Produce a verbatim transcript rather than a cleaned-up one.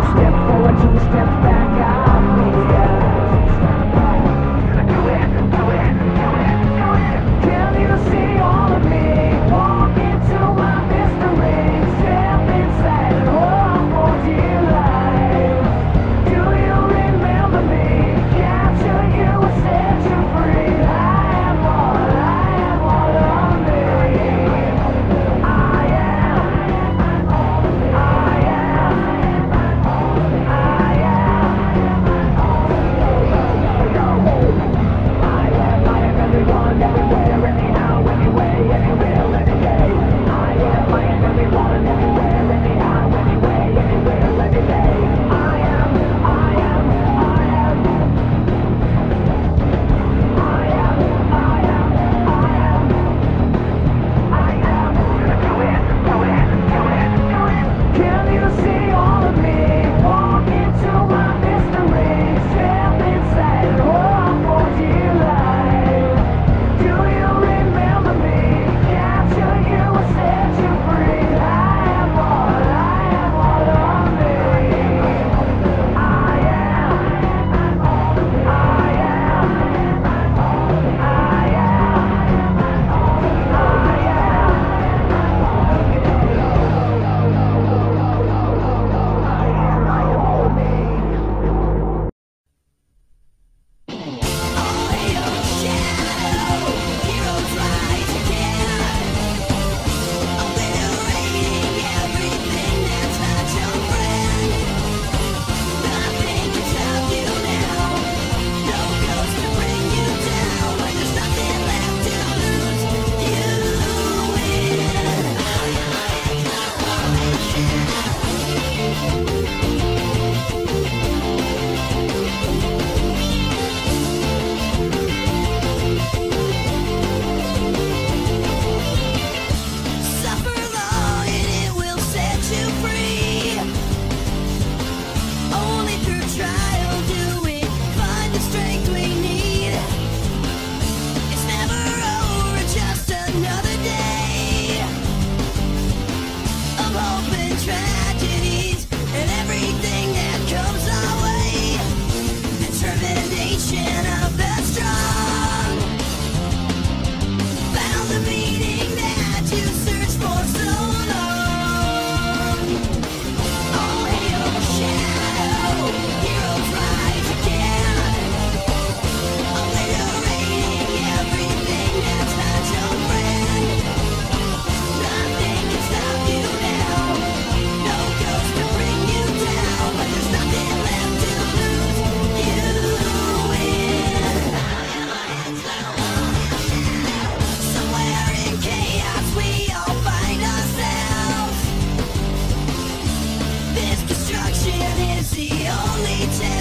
step forward, two steps back, I'm here. Do it, do it, do it, do it. Can you see all of me? Walk into my mystery. Step inside and hold for dear life. Do you remember me? Capture you and set you free. I am all, I am all of me. I am, I am, I am. I am, I am everyone, everywhere, anyhow, anyway, anywhere, any day. I am, I am everyone, everywhere, anyhow, anyway, anywhere, any day. I am, I am, I am. I am, I am, I am. I am. Do it, do it, do it, do it. Can you see all of me? Walk into my mystery. Step inside and hold for dear life. Do you remember me? Capture you and set you free. I am all, I am all of me. I am, I am, I Suffer long and it will set you free. Only through trial do we find the strength we need. It's never over, just another day of hope and tragedies and everything that comes our way. Determination of the strong found the meaning that you searched for so long. All hail the shadow, heroes rise again, obliterating everything that's not your friend. Nothing can stop you now, no ghost can bring you down. When there's nothing left to lose, you win. Somewhere in chaos we all find ourselves. This destruction is the only test.